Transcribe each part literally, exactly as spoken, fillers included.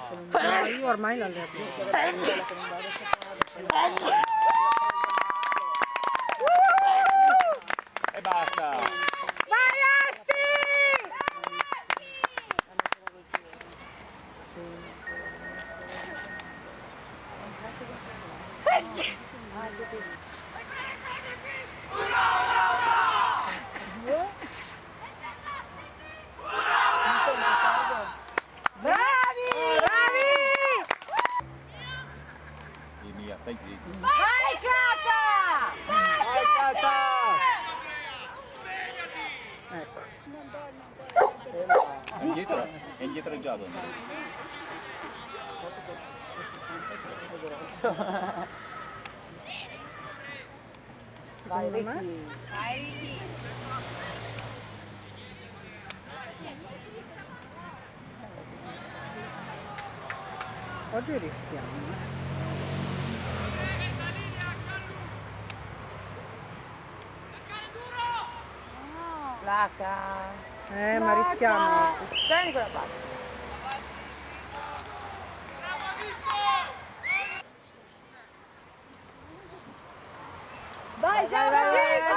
No, io ormai l'allergia. E basta! Vai Asti! Bravi! Bravi! Di Mia, stai zitto. Vai Cata! Vai Cata! Ecco. È indietro, è indietreggiato. Vai Ricky! Vai Ricky! Oggi rischiamo. Placa! Eh, ma rischiamo oggi. Prendi quella palla! Vai Gianni! Vai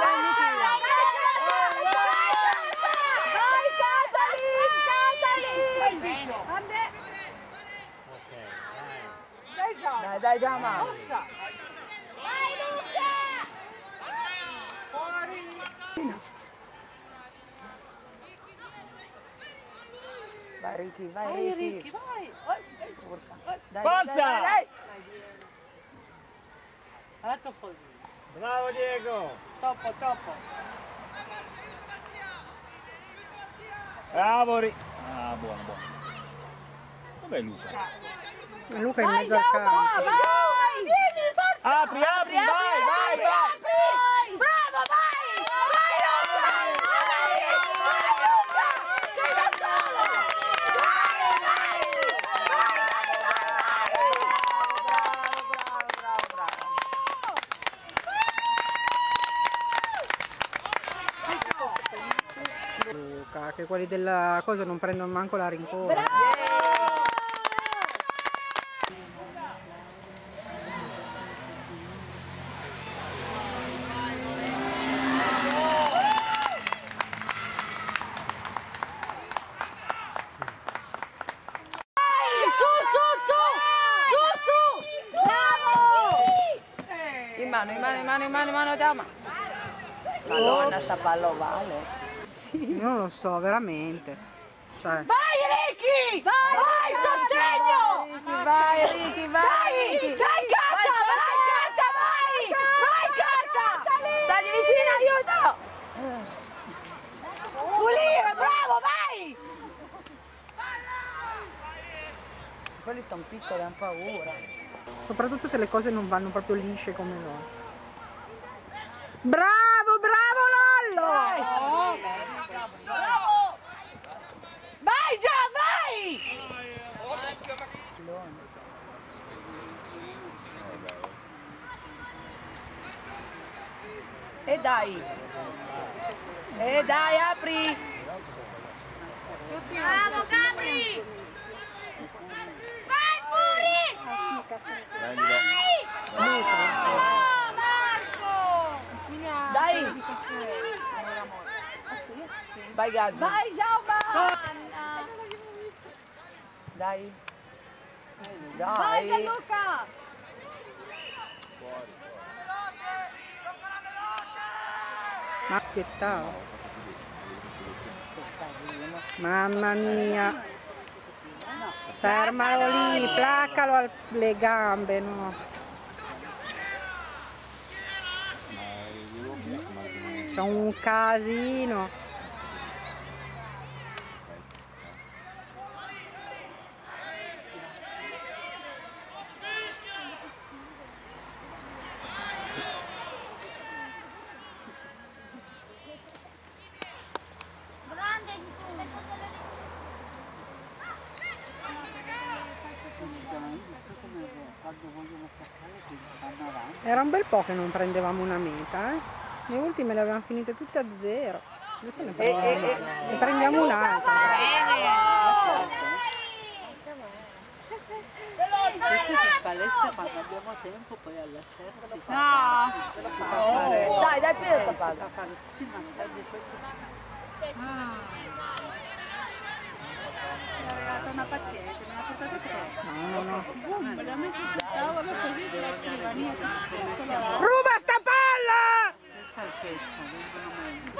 Catalin! Catalin! Dai dai Giamma! Vai Luca! Fuori! Vai Ricky, vai Ricky! Vai! Dai, Forza! dai, dai, dai. Bravo Diego! Toppo, toppo! Bravo Ri... Ah, buono, buono. Dov'è Luca? E Luca è in Vai mezzo al Giamma! campo. Vai! Vieni, forza! Apri, apri, vai, vai, vai! Apri! Bravo, vai! Vai Luca! Vai! Vai Luca! Sei da solo! Vai, vai! Vai, vai, vai, vai! Bravo, bravo, bravo, bravo! Luca, che quelli della cosa non prendono manco la rincorsa. Bravo! In mano, in mano, in mano, in mano, in mano, Giamma. Madonna, sta palla vale. Io non lo so, veramente. Cioè, Vai Ricky! Vai, vai sostegno! Vai Ricky, vai! Dai, dai Cata, vai Cata, vai! Vai Cata! Stai vicino, aiuto! Pulire, bravo, vai! Quelli sono piccoli, hanno paura. soprattutto se le cose non vanno proprio lisce come loro. Bravo, bravo Lollo! Vai! Bravo! Vai già, vai! E dai! E dai, apri! Bravo Gabri! Vai Furi! Prendi, dai. Vai! Marco! Dai! Vai Gabri! Vai Giacomo! Dai! Dai! Vai Gianluca! Fuori, fuori. Ma aspettavo. Mamma mia. Fermalo lì, placcalo alle gambe, no. C'è un casino. Era un bel po' che non prendevamo una meta, eh? Le ultime le avevamo finite tutte a zero. Adesso ne prendiamo, eh, eh, ne prendiamo un'altra. adesso che in palestra quando abbiamo tempo poi alla sera ci fa No! fare, Oh. Dai, dai, presa sta ci palla. fa fare tutti i massaggi sotto. Mi ha regalato una paziente, me ne ha portate tre. No, no, no. Boom, me l'ha messo sul tavolo così sulla scrivania. Ruba sta palla! Questa è il pesco, vengono meglio.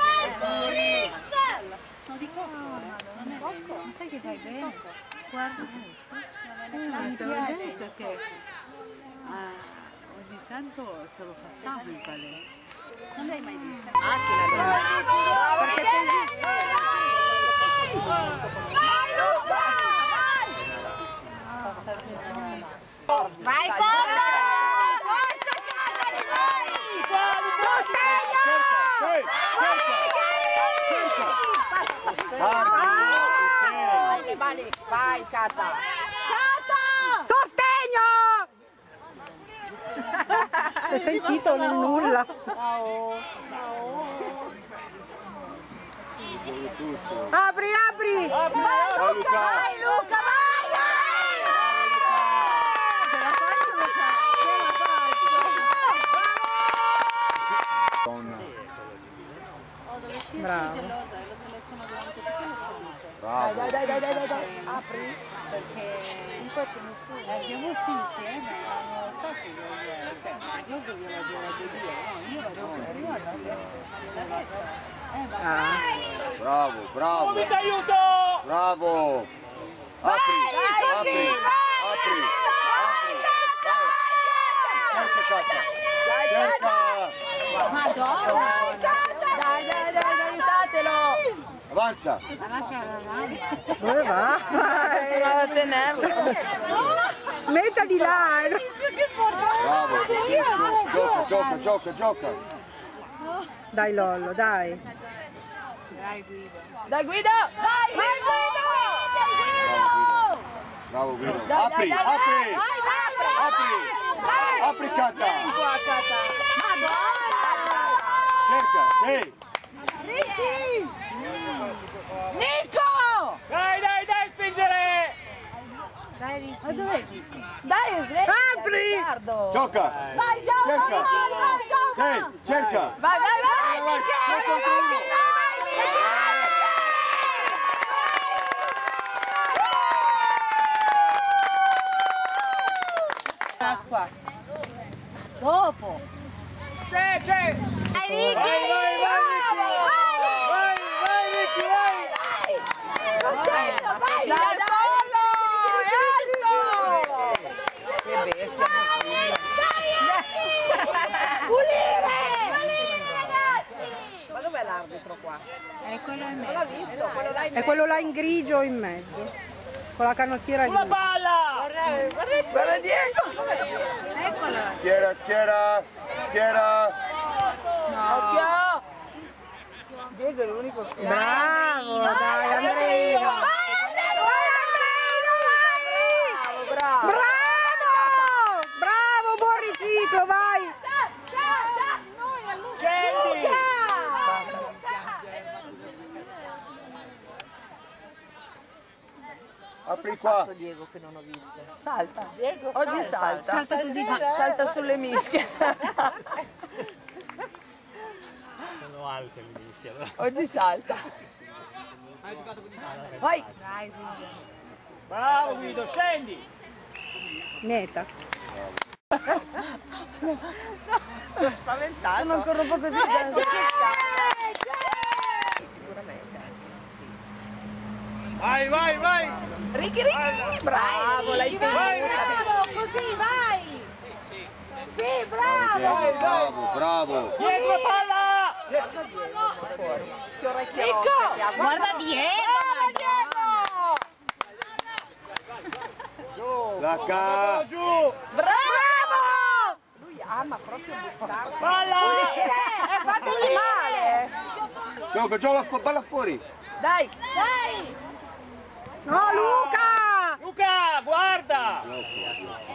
Sono di cocco, non è cocco. Ma sai che fai bene? Guarda adesso. Mi piace perché ah, ogni tanto ce lo facciamo in palestra. Non l'hai mai vista? Perché così... Vai, Coda! Forza, Cagliari, vai! Vai, le mani, vai Cata! Sostegno! Hai sentito nel nulla? Apri, apri! Vai Luca! Vai Luca, vai, vai! Ce la faccio, ce la Oh, dovresti Bravo. essere gelosa, lo telefono durante tutto lo saluto. Bravo! Dai, dai, dai, dai, dai, dai. Apri. Perché Qua c'è nessuno. L'abbiamo visto insieme, ma non lo so che io cioè, Giorgio glielo dovrebbe dire, no, io vado prima, l'ha detto. Eh, ma Ah. Bravo, bravo! Come ti aiuto? Bravo! Apri! Apri! Apri! Apri! Cerca Cata! Cerca! Madonna! Dai, dai, dai, aiutatelo! Avanza! Ma lascia la lama. Dove va? La tenerlo. Metta di là! eh. Bravo! Gioca, gioca, gioca, gioca! Dai Lollo, dai. Dai, Guido. Dai, Guido! Dai, Bravo Guido! Dai, Apri! dai, dai, Apri! dai, Apri! Apri Cata! Madonna! Cerca! Sì! Nico! Dai, dai, dai, spingere! Dai, Ricky. Ma dov'è Nico? Dai, svegli! Apri! Riccardo. Gioca! vai, Giova, Cerca! vai, vai, Giova! Sì! Cerca! Vai, vai, vai! Vai, sei contro uno! Acqua. Dopo. C'è, c'è! Dai, Ricky! Vai, vai, vai, Vai, vai Ricky, vai! Sostegno, vai! Dai, dai, Che bestia! Ma dov'è l'arbitro qua? Eccolo in Non l'ha visto, quello là in È quello là in grigio in mezzo. Con la canottiera Sulla lì. palla! Guarda Diego! Eccolo! Schiera, schiera, schiera! Occhio! Diego è l'unico che... Bravo, dai Andreino! Bravo, bravo! Bravo! Bravo, buon riciclo, vai! Scendi! Apri qua! Diego che non ho visto. Salta! Diego, Oggi salta! Salta così, salta sulle mischie! Sono alte le mischie. Oggi salta! Vai! Dai, Bravo Guido, scendi! Neta. Ti ho spaventato. sono ancora un po' così! Sicuramente. Vai, vai, vai! Ricky, Ricky! Bravo, l'hai tenuta! Così, vai! Sì, Bravo, bravo, bravo! Dietro palla! che orecchie Nico! rosse. Guarda Diego! La ca... Giù! Bravo! Lui ama proprio buttarsi. Palla! Eh, fategli male! Gioca, gioca, fu- balla fuori! Dai! Dai! No, Luca! Luca, guarda!